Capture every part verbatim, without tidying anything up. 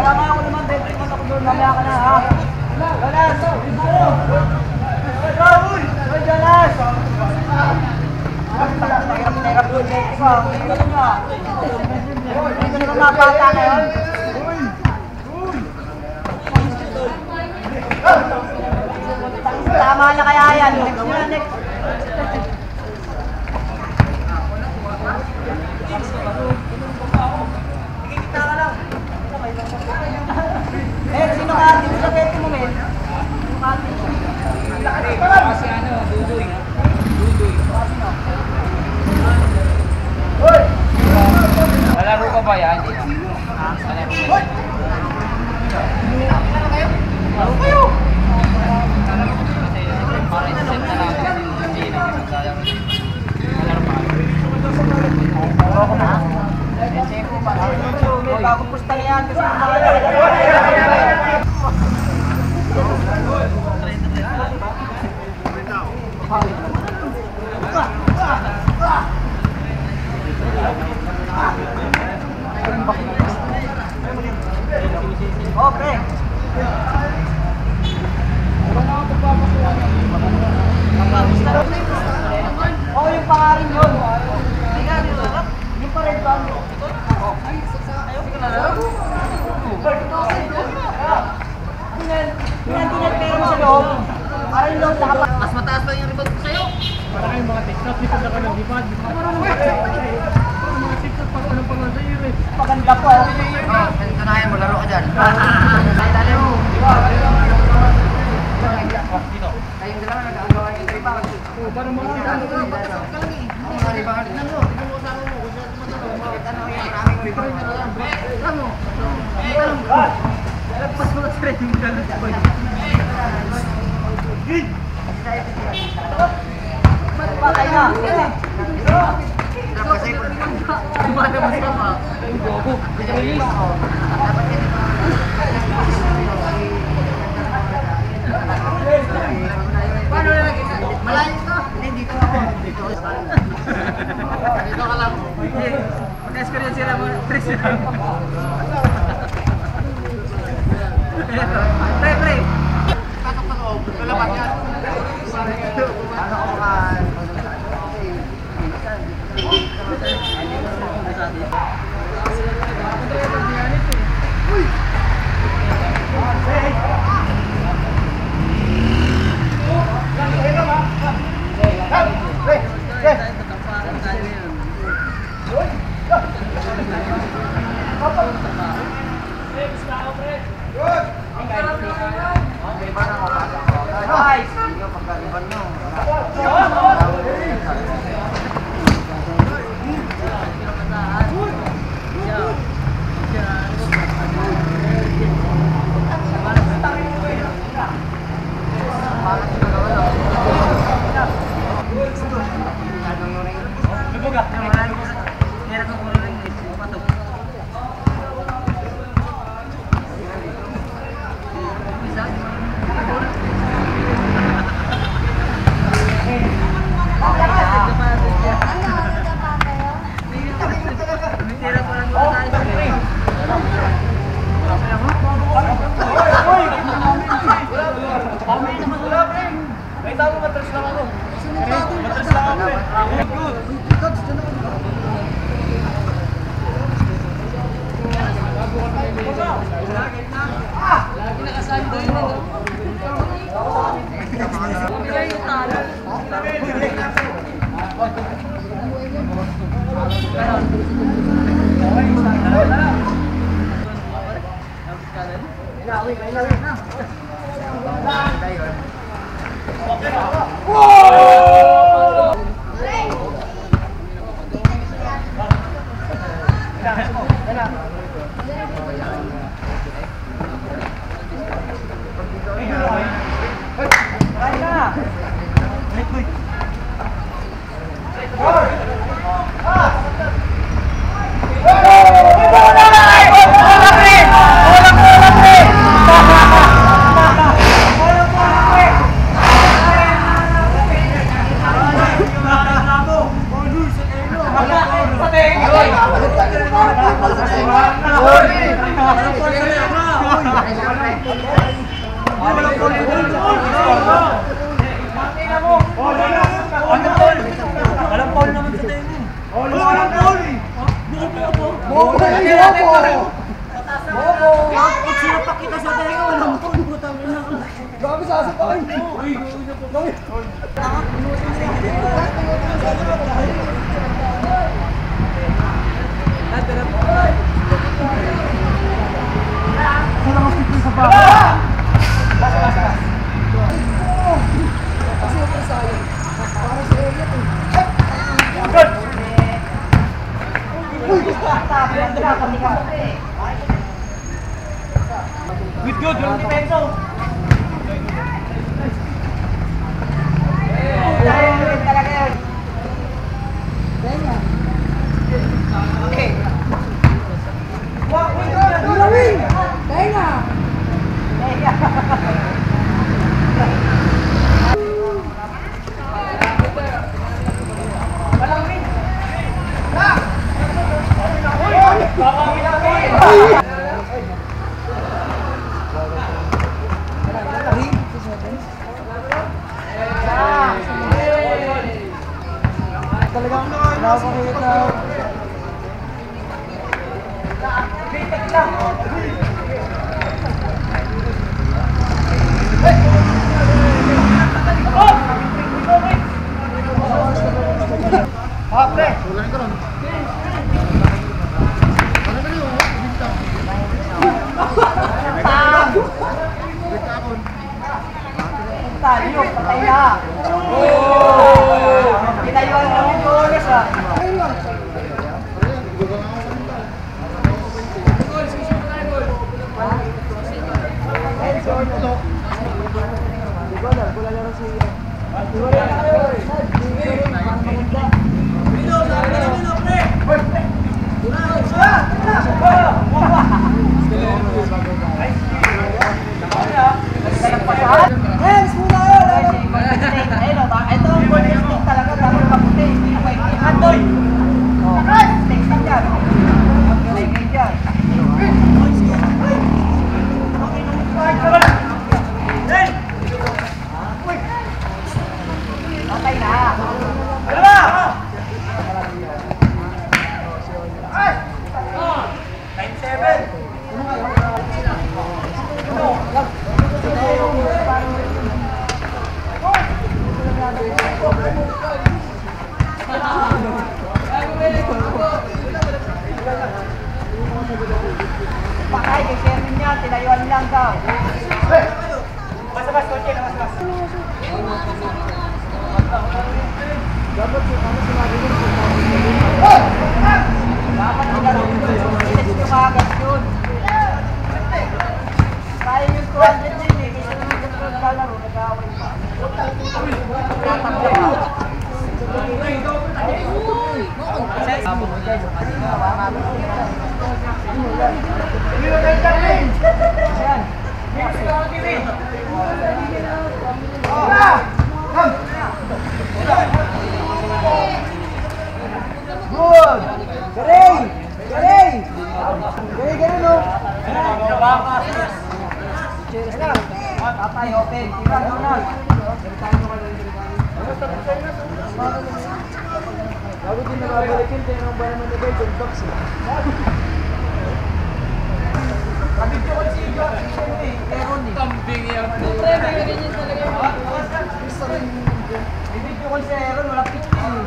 Tama ako naman, Ben. Tumat ako doon. Mamaya ka na, ha? Jonas! Raul! Hoy, Jonas! Nahirap doon, Ben. Ikaw, tingnan nyo. Hindi ko naman mapata ngayon. Tama na kaya yan. Next na, next. Kita ka lang. Eh, sino ka atin sa peto mo, men? Sino ka atin? Kasi ano, dudoy. Dudoy. Hoy! Malaro ka ba yan? Hindi na. Malaro ka ba? Malaro kayo! Para isa-set na lang. Hindi na magsasalang. Malaro pa kayo. Malaro ko na. Eh, check ko ba? May bagong pusta na yan kasi mga okay. Oh, yung pangarin yun. Yung pa rin ba? Pinag-pinag-pero mo sa loob. Para yung loob nakapak. Mas mataas pa yung rebound ko sa'yo. Para kayong mga TikTok, likod na ka ng lipad. Mga TikTok, pag anong pangalan sa iyo eh. Paganda po. Tunayan mo, laro ka dyan. Ay, dali mo. Dito. Kayong dalawa nag-aagawa yung rebound. Oo, para mga rebound. Mga rebound. Tignan mo. Tignan mo sa ako mo. Kung saan tumatalo. Bakit ano yung maraming rebound na lang. Tignan mo. Tignan mo. Lagpas mo na sa rin yung dalas ko. Patay na. Kasi kumada mo sa mga. Gogo. Dapat yan. Paano na lagi? Malayo ito? Hindi, dito ako. Dito ka lang. Mag-experience sila mo. Tres sila. Pre, pre. Pasok sa loob. Lalabat yan. Ano ko ka? Uy! Sa tingin ko. Bobo! Bobo! Bakit sila pakita sa tayo? Walang phone, putang ina. Gabi sasapakin mo! Uy, gabi! Sila ko stick sa baba. Good, good, yung depenso. Talaga yun. Okay. Dulawin! Tenga! Tenga! Malawin! Ha! Papawis! Talagang nakakakita. Hapre! Tayo, patay na! Pinayuan mo yung oras ah! Hands muna yun! Ito ang golden stick talaga, dapat kaputi. Handoy! Stick stick yan. Like yan. Patay na! Dalawa! Time seven! Pakay kay Sherwin niya, tinayuan lang daw. Basta-basta, konti na basta-basta. Dapat yung ano sinabi mo. Dapat nila rin yung kagat yun. Kaya yung two hundred din eh, kasi yung naglalaro, nag-away pa. Tatakbo pa. Good! Galing! Galing! Galing, galing no? Tatay, open. Tira, Donald. Bago din nakabalikin, tayo ng bayan ng nabay, yung box eh. Kabit ko si Joe, si Sherwin, Teron eh. Kambing yan. Ibig ko si Aaron, wala picture eh.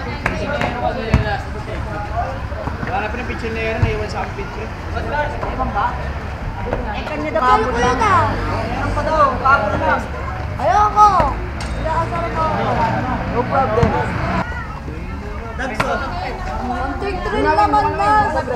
Wala pa ng picture na yun, naiwan sa aking picture. Ewan ba? Eh, kanya daw kapon lang. Meron pa daw, kapon lang. Ayoko! Inaasar ko. No problem. Ang tig-trin naman na.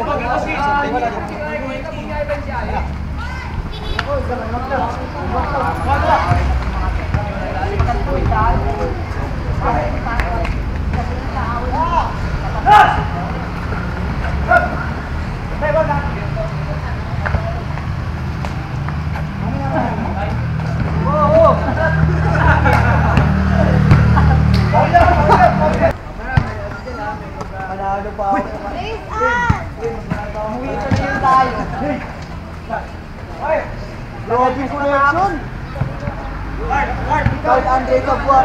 Manalo pa ako. Please, Ann! Umuwi ka na yun tayo. Grabe connection! Kahit Andre ka buwan.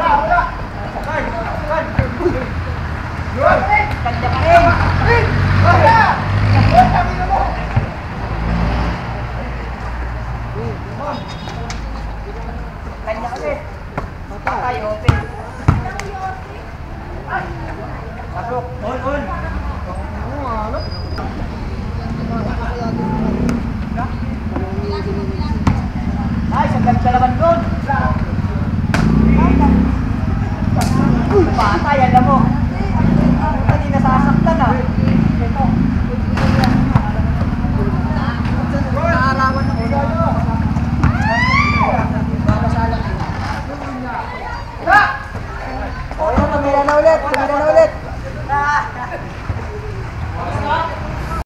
Kanya ka rin.